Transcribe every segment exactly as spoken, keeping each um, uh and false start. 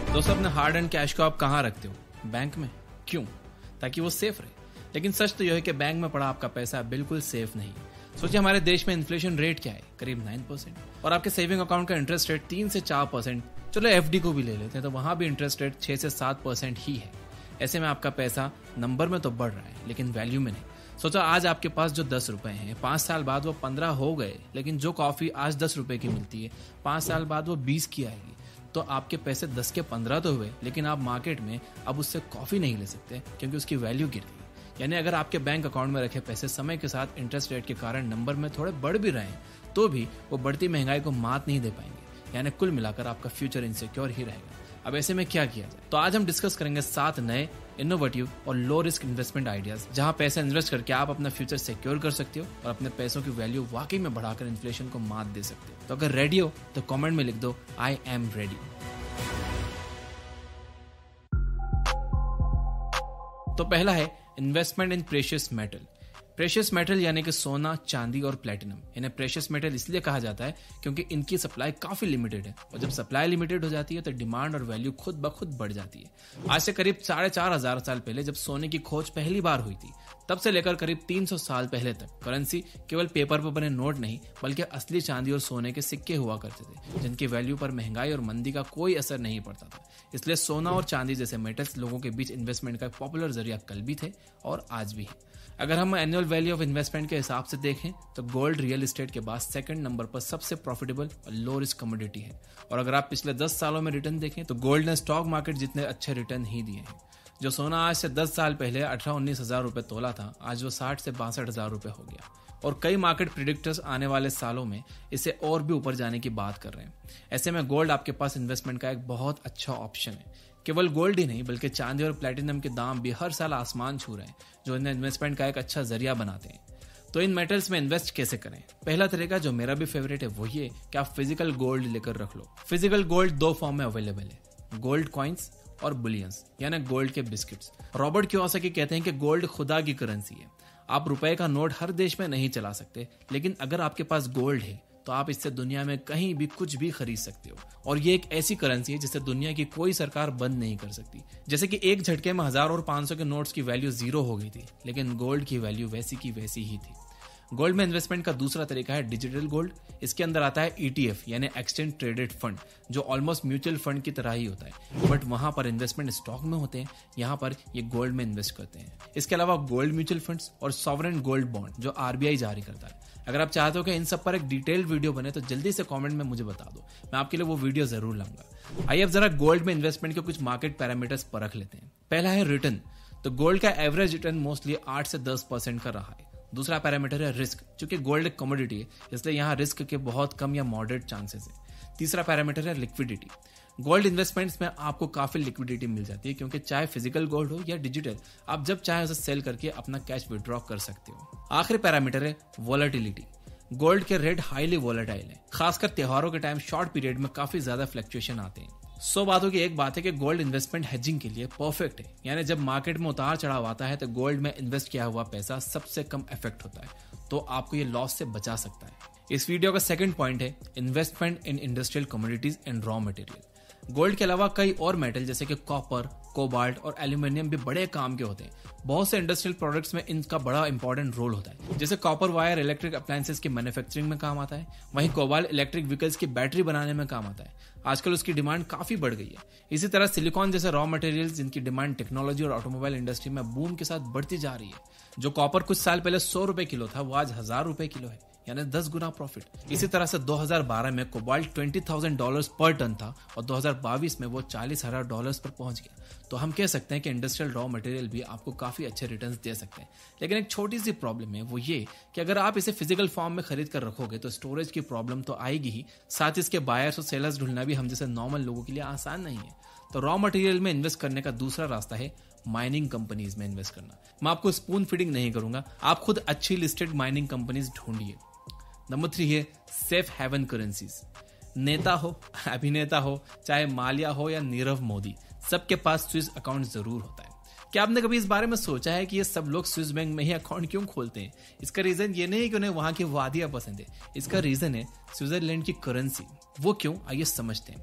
दोस्तों, अपने hard and cash को आप कहाँ रखते हो? बैंक में। क्यों? ताकि वो सेफ रहे। लेकिन सच तो यह है कि बैंक में पड़ा आपका पैसा बिल्कुल सेफ नहीं है। सोचिए, हमारे देश में इन्फ्लेशन रेट क्या है? करीब नाइन परसेंट, और आपके सेविंग अकाउंट का इंटरेस्ट रेट तीन से चार परसेंट। चलो एफडी को भी ले लेते हैं तो वहां भी इंटरेस्ट रेट छह से सात परसेंट ही है। ऐसे में आपका पैसा नंबर में तो बढ़ रहा है लेकिन वैल्यू में नहीं। सोचा, आज आपके पास जो दस रुपए हैं, पांच साल बाद वो पंद्रह हो गए, लेकिन जो कॉफी आज दस रुपए की मिलती है पांच साल बाद वो बीस की आएगी। तो आपके पैसे दस के पंद्रह तो हुए, लेकिन आप मार्केट में अब उससे कॉफी नहीं ले सकते क्योंकि उसकी वैल्यू गिर गई। यानी अगर आपके बैंक अकाउंट में रखे पैसे समय के साथ इंटरेस्ट रेट के कारण नंबर में थोड़े बढ़ भी रहे हैं तो भी वो बढ़ती महंगाई को मात नहीं दे पाएंगे। यानी कुल मिलाकर आपका फ्यूचर इनसिक्योर ही रहेगा। अब ऐसे में क्या किया जाए? तो आज हम डिस्कस करेंगे सात नए इनोवेटिव और लो रिस्क इन्वेस्टमेंट आइडियाज, जहां पैसे इन्वेस्ट करके आप अपना फ्यूचर सिक्योर कर सकते हो और अपने पैसों की वैल्यू वाकई में बढ़ाकर इन्फ्लेशन को मात दे सकते हो। तो अगर रेडी हो तो कमेंट में लिख दो, आई एम रेडी। तो पहला है investment in precious metal. Precious metal यानी कि सोना, चांदी और प्लेटिनम। इन्हें प्रेशियस मेटल इसलिए कहा जाता है क्योंकि इनकी सप्लाई काफी लिमिटेड है, और जब सप्लाई लिमिटेड हो जाती है तो डिमांड और वैल्यू खुद ब खुद बढ़ जाती है। आज से करीब साढ़े चार हजार साल पहले जब सोने की खोज पहली बार हुई थी, तब से लेकर करीब तीन सौ साल पहले तक करेंसी केवल पेपर पर बने नोट नहीं बल्कि असली चांदी और सोने के सिक्के हुआ करते थे, जिनकी वैल्यू पर महंगाई और मंदी का कोई असर नहीं पड़ता था। इसलिए सोना और चांदी जैसे मेटल्स लोगों के बीच इन्वेस्टमेंट का एक पॉपुलर जरिया कल भी थे और आज भी है। अगर हम एनुअल वैल्यू ऑफ इन्वेस्टमेंट के हिसाब से देखें तो गोल्ड रियल एस्टेट के बाद सेकंड नंबर पर सबसे प्रॉफिटेबल और लो रिस्क कमोडिटी है। और अगर आप पिछले दस सालों में रिटर्न देखें तो गोल्ड ने स्टॉक मार्केट जितने अच्छे रिटर्न ही दिए हैं। जो सोना आज से दस साल पहले अठारह उन्नीस हजार रुपए तोला था, आज वो साठ से बासठ हजार रुपए हो गया। और कई मार्केट प्रिडिक्टर्स आने वाले सालों में इसे और भी ऊपर जाने की बात कर रहे हैं। ऐसे में गोल्ड आपके पास इन्वेस्टमेंट का एक बहुत अच्छा ऑप्शन है। केवल गोल्ड ही नहीं बल्कि चांदी और प्लेटिनम के दाम भी हर साल आसमान छू रहे हैं, जो इन्हें इन्वेस्टमेंट का एक अच्छा जरिया बनाते हैं। तो इन मेटल्स में इन्वेस्ट कैसे करें? पहला तरीका जो मेरा भी फेवरेट है वो ये कि आप फिजिकल गोल्ड लेकर रख लो। फिजिकल गोल्ड दो फॉर्म में अवेलेबल है, गोल्ड कॉइन्स और बुलियंस, यानी गोल्ड के बिस्किट्स। रॉबर्ट कियोसाकी कहते हैं कि गोल्ड खुदा की करेंसी है। आप रुपए का नोट हर देश में नहीं चला सकते, लेकिन अगर आपके पास गोल्ड है तो आप इससे दुनिया में कहीं भी कुछ भी खरीद सकते हो। और ये एक ऐसी करेंसी है जिसे दुनिया की कोई सरकार बंद नहीं कर सकती। जैसे कि एक झटके में हजार और पांच सौ के नोट्स की वैल्यू जीरो हो गई थी, लेकिन गोल्ड की वैल्यू वैसी की वैसी ही थी। गोल्ड में इन्वेस्टमेंट का दूसरा तरीका है डिजिटल गोल्ड। इसके अंदर आता है ईटीएफ यानी एक्सचेंज ट्रेडेड फंड, जो ऑलमोस्ट म्यूचुअल फंड की तरह ही होता है, बट वहां पर इन्वेस्टमेंट स्टॉक में होते हैं, यहाँ पर ये गोल्ड में इन्वेस्ट करते हैं। इसके अलावा गोल्ड म्यूचुअल फंड्स और सॉवरेन गोल्ड बॉन्ड जो आरबीआई जारी करता है। अगर आप चाहते हो कि इन सब पर एक डिटेल्ड वीडियो बने तो जल्दी से कमेंट में मुझे बता दो, मैं आपके लिए वो वीडियो जरूर लाऊंगा। आइए अब जरा गोल्ड में इन्वेस्टमेंट के कुछ मार्केट पैरामीटर्स परख लेते हैं। पहला है रिटर्न। तो गोल्ड का एवरेज रिटर्न मोस्टली आठ से दस परसेंट का रहा है। दूसरा पैरामीटर है रिस्क, क्योंकि गोल्ड एक कमोडिटी है इसलिए यहाँ रिस्क के बहुत कम या मॉडरेट चांसेस है। तीसरा पैरामीटर है लिक्विडिटी। गोल्ड इन्वेस्टमेंट्स में आपको काफी लिक्विडिटी मिल जाती है, क्योंकि चाहे फिजिकल गोल्ड हो या डिजिटल, आप जब चाहे उसे सेल करके अपना कैश विड्रॉ कर सकते हो। आखिरी पैरामीटर है वॉलेटिलिटी। गोल्ड के रेट हाईली वॉलेटाइल है, खासकर त्योहारों के टाइम शॉर्ट पीरियड में काफी ज्यादा फ्लक्चुएशन आते हैं। सौ बातों की एक बात है कि गोल्ड इन्वेस्टमेंट हेजिंग के लिए परफेक्ट है। यानी जब मार्केट में उतार चढ़ाव आता है तो गोल्ड में इन्वेस्ट किया हुआ पैसा सबसे कम इफेक्ट होता है, तो आपको ये लॉस से बचा सकता है। इस वीडियो का सेकंड पॉइंट है investment in industrial commodities and raw material. Gold के अलावा कई और मेटल जैसे कि कॉपर, कोबाल्ट और एल्यूमिनियम भी बड़े काम के होते हैं। बहुत से इंडस्ट्रियल प्रोडक्ट्स में इनका बड़ा इंपॉर्टेंट रोल होता है। जैसे कॉपर वायर इलेक्ट्रिक अप्लायंसेस की मैन्युफैक्चरिंग में काम आता है, वहीं कोबाल्ट इलेक्ट्रिक व्हीकल्स की बैटरी बनाने में काम आता है। आजकल उसकी डिमांड काफी बढ़ गई है। इसी तरह सिलिकॉन जैसे रॉ मटेरियल्स जिनकी डिमांड टेक्नोलॉजी और ऑटोमोबाइल इंडस्ट्री में बूम के साथ बढ़ती जा रही है। जो कॉपर कुछ साल पहले सौ रुपए किलो था वो आज हजार रुपए किलो है, यानी दस गुना प्रॉफिट। इसी तरह से दो हज़ार बारह में कोबाल्ट बीस हज़ार डॉलर्स पर टन था और दो हज़ार बाईस में वो चालीस हज़ार डॉलर्स पर पहुंच गया। तो हम कह सकते हैं कि इंडस्ट्रियल रॉ मटेरियल भी आपको काफी अच्छे रिटर्न्स दे सकते हैं। लेकिन एक छोटी सी प्रॉब्लम है, वो ये कि अगर आप इसे फिजिकल फॉर्म में खरीद कर रखोगे तो स्टोरेज की प्रॉब्लम तो आएगी ही, साथ इसके बायर्स और सेलर्स ढूंढना भी हम जैसे नॉर्मल लोगों के लिए आसान नहीं है। तो रॉ मटेरियल में इन्वेस्ट करने का दूसरा रास्ता है माइनिंग कंपनीज में इन्वेस्ट करना। मैं आपको स्पून फीडिंग नहीं करूंगा, आप खुद अच्छी लिस्टेड माइनिंग कंपनीज ढूंढिए। नंबर थ्री है सेफ हेवन करेंसीज। नेता हो, अभिनेता हो, चाहे माल्या हो या नीरव मोदी, सबके पास स्विस अकाउंट जरूर होता है। क्या आपने कभी इस बारे में सोचा है कि ये सब लोग स्विस बैंक में ही अकाउंट क्यों खोलते हैं? इसका रीजन ये नहीं है कि उन्हें वहां की वादियां पसंद है, इसका रीजन है स्विट्जरलैंड की करेंसी। वो क्यों, आइए समझते हैं।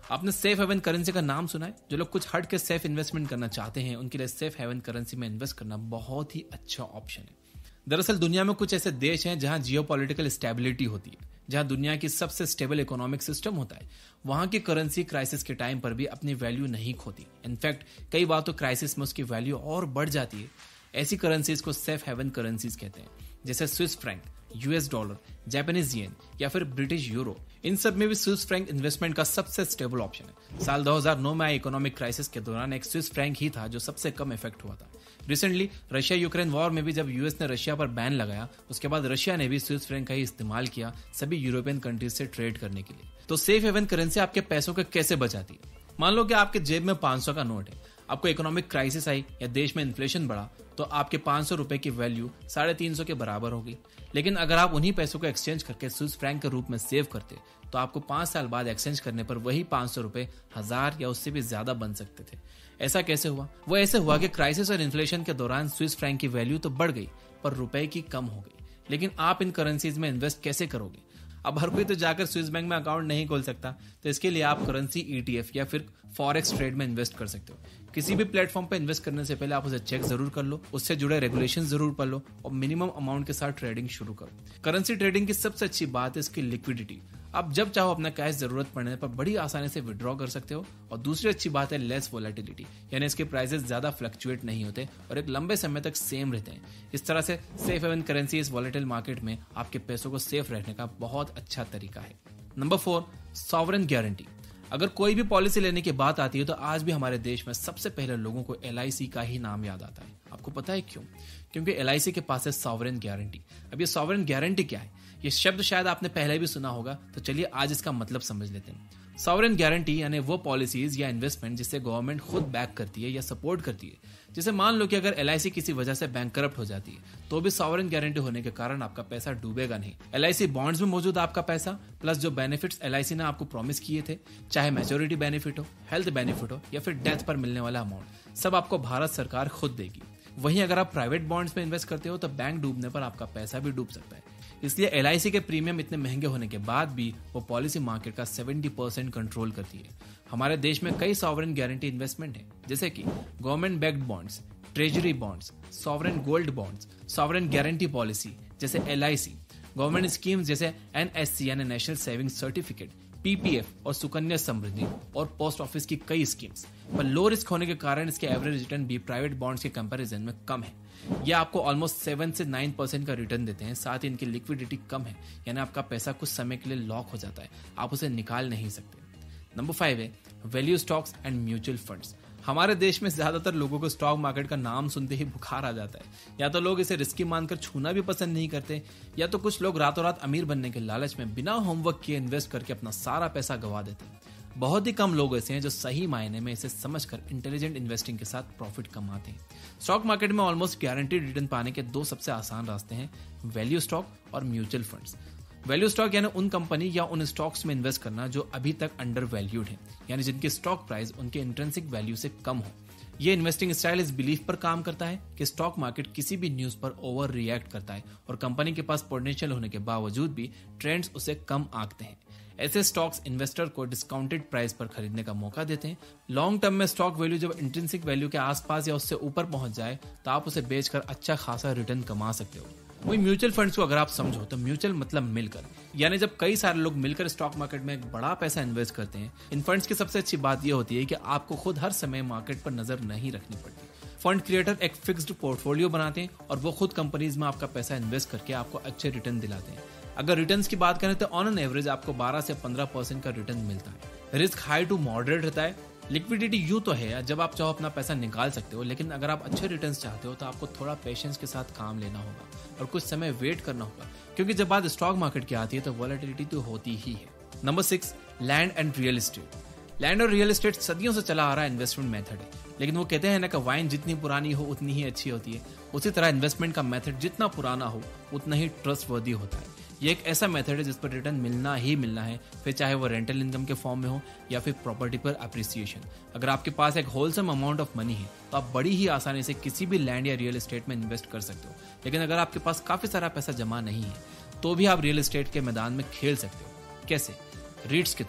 आपने सेफ हेवन करेंसी का नाम सुना है? जो लोग कुछ हट के सेफ इन्वेस्टमेंट करना चाहते हैं उनके लिए सेफ हेवन करेंसी में इन्वेस्ट करना बहुत ही अच्छा ऑप्शन है। दरअसल दुनिया में कुछ ऐसे देश हैं जहां जियोपॉलिटिकल स्टेबिलिटी होती है, जहां दुनिया की सबसे स्टेबल इकोनॉमिक सिस्टम होता है। वहां की करेंसी क्राइसिस के टाइम पर भी अपनी वैल्यू नहीं खोती, इनफैक्ट कई बार तो क्राइसिस में उसकी वैल्यू और बढ़ जाती है। ऐसी करेंसीज को सेफ हेवन करेंसीज कहते हैं, जैसे Swiss franc, US dollar, Japanese yen या फिर ब्रिटिश यूरो। इन सब में भी स्विस फ्रैंक इन्वेस्टमेंट का सबसे स्टेबल ऑप्शन है। साल दो हज़ार नौ में आई इकोनॉमिक क्राइसिस के दौरान एक स्विस फ्रैंक ही था जो सबसे कम इफेक्ट हुआ था। रिसेंटली रशिया यूक्रेन वॉर में भी जब यूएस ने रशिया पर बैन लगाया, उसके बाद रशिया ने भी स्विस फ्रैंक का ही इस्तेमाल किया सभी यूरोपियन कंट्रीज से ट्रेड करने के लिए। तो सेफ हेवन करेंसी आपके पैसों को कैसे बचाती है? मान लो कि आपके जेब में पांच सौ का नोट है, आपको इकोनॉमिक क्राइसिस आई या देश में इन्फ्लेशन बढ़ा तो आपके पांच सौ रुपए की वैल्यू साढ़े तीन सौ के बराबर होगी। लेकिन अगर आप उन्हीं पैसों को एक्सचेंज करके स्विस फ्रैंक के रूप में सेव करते तो आपको पांच साल बाद एक्सचेंज करने पर वही पांच सौ रुपए हजार या उससे भी ज्यादा बन सकते थे। ऐसा कैसे हुआ? वो ऐसे हुआ कि क्राइसिस और इन्फ्लेशन के दौरान स्विस फ्रैंक की वैल्यू तो बढ़ गई पर रुपए की कम हो गई। लेकिन आप इन करेंसीज में इन्वेस्ट कैसे करोगे? अब हर कोई तो जाकर स्विस बैंक में अकाउंट नहीं खोल सकता, तो इसके लिए आप करेंसी ईटीएफ या फिर फॉरेक्स ट्रेड में इन्वेस्ट कर सकते हो। किसी भी प्लेटफॉर्म पर इन्वेस्ट करने से पहले आप उसे चेक जरूर कर लो, उससे जुड़े रेगुलेशन जरूर पढ़ लो और मिनिमम अमाउंट के साथ ट्रेडिंग शुरू करो। करेंसी ट्रेडिंग की सबसे अच्छी बात है इसकी लिक्विडिटी। आप जब चाहो अपना कैश जरूरत पड़ने पर बड़ी आसानी से विड्रॉ कर सकते हो। और दूसरी अच्छी बात है लेस वोलेटिलिटी, यानी इसके प्राइसेस ज्यादा फ्लक्चुएट नहीं होते और एक लंबे समय तक सेम रहते हैं। इस तरह से सेफ हेवन करेंसी इस वॉलेटाइल मार्केट में आपके पैसों को सेफ रखने का बहुत अच्छा तरीका है। Number four, sovereign guarantee. अगर कोई भी पॉलिसी लेने की बात आती है तो आज भी हमारे देश में सबसे पहले लोगों को एल आई सी का ही नाम याद आता है। आपको पता है क्यों? क्योंकि एल आई सी के पास है सॉवरेन गारंटी। अब ये सॉवरेन गारंटी क्या है? ये शब्द शायद आपने पहले भी सुना होगा, तो चलिए आज इसका मतलब समझ लेते हैं। सॉवरेन गारंटी यानी वो पॉलिसीज या इन्वेस्टमेंट जिसे गवर्नमेंट खुद बैक करती है या सपोर्ट करती है। जैसे मान लो कि अगर एल आई सी किसी वजह से बैंक करप्ट हो जाती है तो भी सॉवरेन गारंटी होने के कारण आपका पैसा डूबेगा नहीं। एल आई सी बॉन्ड्स में मौजूद आपका पैसा प्लस जो बेनिफिट्स एल आई सी ने आपको प्रॉमिस किए थे, चाहे मैच्योरिटी बेनिफिट हो, हेल्थ बेनिफिट हो या फिर डेथ पर मिलने वाला अमाउंट, सब आपको भारत सरकार खुद देगी। वहीं अगर आप प्राइवेट बॉन्ड्स में इन्वेस्ट करते हो तो बैंक डूबने पर आपका पैसा भी डूब सकता है। इसलिए एल आई सी के प्रीमियम इतने महंगे होने के बाद भी वो पॉलिसी मार्केट का सत्तर परसेंट कंट्रोल करती है। हमारे देश में कई सॉवरेन गारंटी इन्वेस्टमेंट है, जैसे कि government backed bonds, treasury bonds, sovereign gold bonds, sovereign guarantee policy जैसे L I C, government schemes जैसे एन एस सी यानी national saving certificate, P P F और सुकन्या समृद्धि और पोस्ट ऑफिस की कई स्कीम्स। पर लो रिस्क होने के कारण इसके एवरेज रिटर्न भी प्राइवेट बॉन्ड्स के कंपैरिजन में कम है। ये आपको ऑलमोस्ट सेवन से नाइन परसेंट का रिटर्न देते हैं। साथ ही इनकी लिक्विडिटी कम है, यानी आपका पैसा कुछ समय के लिए लॉक हो जाता है, आप उसे निकाल नहीं सकते। नंबर फाइव है value stocks and mutual funds. हमारे देश में ज्यादातर लोगों को स्टॉक मार्केट का नाम सुनते ही बुखार आ जाता है। या तो लोग इसे रिस्की मानकर छूना भी पसंद नहीं करते, या तो कुछ लोग रातों रात अमीर बनने के लालच में बिना होमवर्क किए इन्वेस्ट करके अपना सारा पैसा गवा देते हैं। बहुत ही कम लोग ऐसे हैं जो सही मायने में इसे समझकर इंटेलिजेंट इन्वेस्टिंग के साथ प्रॉफिट कमाते हैं। स्टॉक मार्केट में ऑलमोस्ट गारंटीड रिटर्न पाने के दो सबसे आसान रास्ते हैं, वैल्यू स्टॉक और म्यूचुअल फंड्स। वैल्यू स्टॉक यानी उन कंपनी या उन स्टॉक्स में इन्वेस्ट करना जो अभी तक अंडर वैल्यूड है, यानी जिनकी स्टॉक प्राइस उनके इंट्रिंसिक वैल्यू से कम हो। ये इन्वेस्टिंग स्टाइल इस बिलीफ पर काम करता है कि स्टॉक मार्केट किसी भी न्यूज पर ओवर रिएक्ट करता है और कंपनी के पास पोटेंशियल होने के बावजूद भी ट्रेंड्स उसे कम आंकते हैं। ऐसे स्टॉक्स इन्वेस्टर को डिस्काउंटेड प्राइस पर खरीदने का मौका देते हैं। लॉन्ग टर्म में स्टॉक वैल्यू जब इंट्रिंसिक वैल्यू के आसपास या उससे ऊपर पहुंच जाए तो आप उसे बेचकर अच्छा खासा रिटर्न कमा सकते हो। वही म्यूचुअल फंड्स को अगर आप समझो तो म्यूचुअल मतलब मिलकर, यानी जब कई सारे लोग मिलकर स्टॉक मार्केट में एक बड़ा पैसा इन्वेस्ट करते हैं। इन फंड्स की सबसे अच्छी बात यह होती है कि आपको खुद हर समय मार्केट पर नजर नहीं रखनी पड़ती। फंड क्रिएटर एक फिक्स्ड पोर्टफोलियो बनाते हैं और वो खुद कंपनीज में आपका पैसा इन्वेस्ट करके आपको अच्छे रिटर्न दिलाते हैं। अगर रिटर्न्स की बात करें तो ऑन एन एवरेज आपको बारह से पंद्रह परसेंट का रिटर्न मिलता है। रिस्क हाई टू मॉडरेट रहता है। लिक्विडिटी यूं तो है, जब आप चाहो अपना पैसा निकाल सकते हो, लेकिन अगर आप अच्छे रिटर्न्स चाहते हो तो आपको थोड़ा पेशेंस के साथ काम लेना होगा और कुछ समय वेट करना होगा, क्योंकि जब बात स्टॉक मार्केट की आती है तो वॉलेटिलिटी तो होती ही है। Number six, land and real estate. Land और रियल एस्टेट सदियों से चला आ रहा इन्वेस्टमेंट मेथड है, लेकिन वो कहते हैं ना कि वाइन जितनी पुरानी हो उतनी ही अच्छी होती है। उसी तरह इन्वेस्टमेंट का मेथड जितना पुराना हो उतना ही ट्रस्टवर्दी होता है। ये एक ऐसा मेथड है जिस पर रिटर्न मिलना ही मिलना है, फिर चाहे वो रेंटल इनकम के फॉर्म में हो या फिर प्रॉपर्टी पर अप्रिसिएशन। अगर आपके पास एक होलसम अमाउंट ऑफ मनी है तो आप बड़ी ही आसानी से किसी भी लैंड या रियल एस्टेट में इन्वेस्ट कर सकते हो। लेकिन अगर आपके पास काफी सारा पैसा जमा नहीं है तो भी आप रियल एस्टेट के मैदान में खेल सकते हो। कैसे? रीट्स के थ्रू।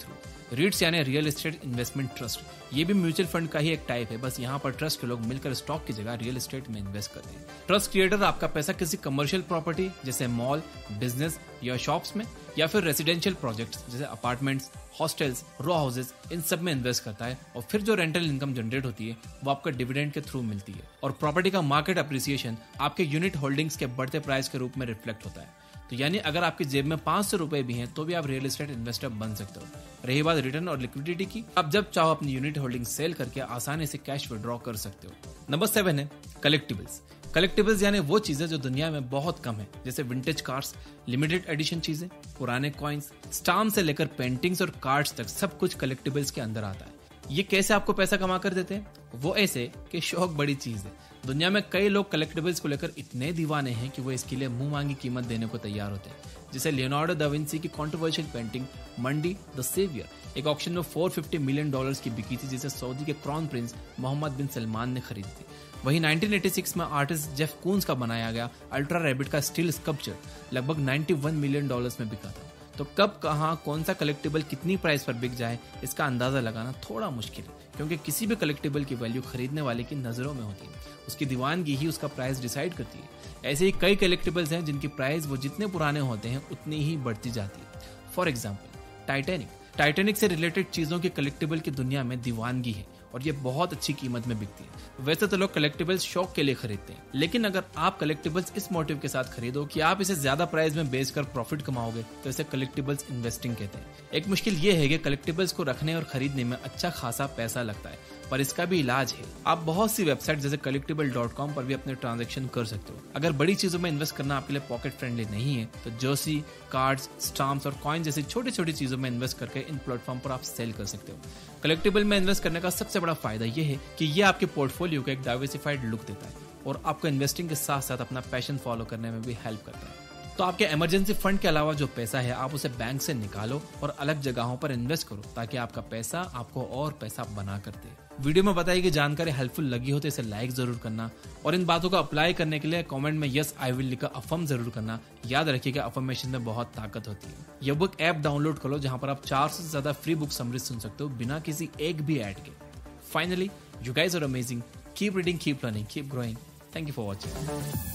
रीट्स यानी रियल एस्टेट इन्वेस्टमेंट ट्रस्ट, ये भी म्यूचुअल फंड का ही एक टाइप है, बस यहाँ पर ट्रस्ट के लोग मिलकर स्टॉक की जगह रियल एस्टेट में इन्वेस्ट करते हैं। ट्रस्ट क्रिएटर आपका पैसा किसी कमर्शियल प्रॉपर्टी जैसे मॉल, बिजनेस या शॉप्स में, या फिर रेसिडेंशियल प्रोजेक्ट्स जैसे अपार्टमेंट्स, हॉस्टल्स, रो हाउसेज, इन सब में इन्वेस्ट करता है और फिर जो रेंटल इनकम जनरेट होती है वो आपका डिविडेंड के थ्रू मिलती है। और प्रॉपर्टी का मार्केट अप्रिसिएशन आपके यूनिट होल्डिंग्स के बढ़ते प्राइस के रूप में रिफ्लेक्ट होता है। तो यानी अगर आपकी जेब में पांच सौ रुपए भी हैं तो भी आप रियल एस्टेट इन्वेस्टर बन सकते हो। रही बात रिटर्न और लिक्विडिटी की, आप जब चाहो अपनी यूनिट होल्डिंग सेल करके आसानी से कैश विड्रॉ कर सकते हो। नंबर सेवन है कलेक्टिबल्स। कलेक्टिबल्स यानी वो चीजें जो दुनिया में बहुत कम है, जैसे विंटेज कार्स, लिमिटेड एडिशन चीजें, पुराने कॉइन्स, स्टाम्प से लेकर पेंटिंग्स और कार्ड्स तक सब कुछ कलेक्टिबल्स के अंदर आता है। ये कैसे आपको पैसा कमा कर देते हैं? वो ऐसे कि शौक बड़ी चीज है। दुनिया में कई लोग कलेक्टिबल्स को लेकर इतने दीवाने हैं कि वो इसके लिए मुंह मांगी कीमत देने को तैयार होते हैं। जैसे लियोनार्डो दा विंसी की controversial painting Mundi the Saviour एक ऑक्शन में चार सौ पचास मिलियन डॉलर्स की बिकी थी, जिसे सऊदी के crown prince Mohammed bin Salman ने खरीदी थी। वहीं उन्नीस सौ छियासी में आर्टिस्ट जेफ कून्स का बनाया गया अल्ट्रा रैबिट का स्टील स्कल्पचर लगभग इक्यानवे मिलियन डॉलर्स में बिका था। तो कब, कहां, कौन सा कलेक्टिबल कितनी प्राइस पर बिक जाए इसका अंदाजा लगाना थोड़ा मुश्किल है, क्योंकि किसी भी कलेक्टिबल की वैल्यू खरीदने वाले की नजरों में होती है। उसकी दीवानगी ही उसका प्राइस डिसाइड करती है। ऐसे ही कई कलेक्टिबल्स हैं जिनकी प्राइस वो जितने पुराने होते हैं उतनी ही बढ़ती जाती है। For example Titanic. टाइटैनिक से रिलेटेड चीजों की कलेक्टिबल की दुनिया में दीवानगी है और ये बहुत अच्छी कीमत में बिकती है। वैसे तो लोग कलेक्टिबल्स शौक के लिए खरीदते हैं, लेकिन अगर आप कलेक्टिबल्स इस मोटिव के साथ खरीदो कि आप इसे ज्यादा प्राइस में बेचकर प्रॉफिट कमाओगे, तो इसे कलेक्टिबल्स इन्वेस्टिंग कहते हैं। एक मुश्किल ये है कि कलेक्टिबल्स को रखने और खरीदने में अच्छा खासा पैसा लगता है, पर इसका भी इलाज है। आप बहुत सी वेबसाइट जैसे कलेक्टिबल डॉट कॉम पर भी अपने ट्रांजेक्शन कर सकते हो। अगर बड़ी चीजों में इन्वेस्ट करना आपके लिए पॉकेट फ्रेंडली नहीं है, तो जर्सी, कार्ड्स, स्टाम्प्स और कॉइन जैसी छोटी छोटी चीजों में इन्वेस्ट करके इन प्लेटफॉर्म पर आप सेल कर सकते हो। कलेक्टिबल में इन्वेस्ट करने का सबसे बड़ा फायदा यह है कि ये आपके पोर्टफोलियो को एक डाइवर्सिफाइड लुक देता है और आपको इन्वेस्टिंग के साथ साथ अपना पैशन फॉलो करने में भी हेल्प करता है। तो आपके इमरजेंसी फंड के अलावा जो पैसा है आप उसे बैंक से निकालो और अलग जगहों पर इन्वेस्ट करो, ताकि आपका पैसा आपको और पैसा बना कर दे। वीडियो में बताई गई जानकारी हेल्पफुल लगी हो तो इसे लाइक जरूर करना और इन बातों को अप्लाई करने के लिए कमेंट में यस आई विल लिखकर अफर्म जरूर करना। याद रखिएगा अफर्मेशन में बहुत ताकत होती है। ये बुक ऐप डाउनलोड करो जहां पर आप चार से ज्यादा फ्री बुक समरी सुन सकते हो बिना किसी एक भी ऐड के। Finally, you guys are amazing. Keep reading, keep learning, keep growing. Thank you for watching.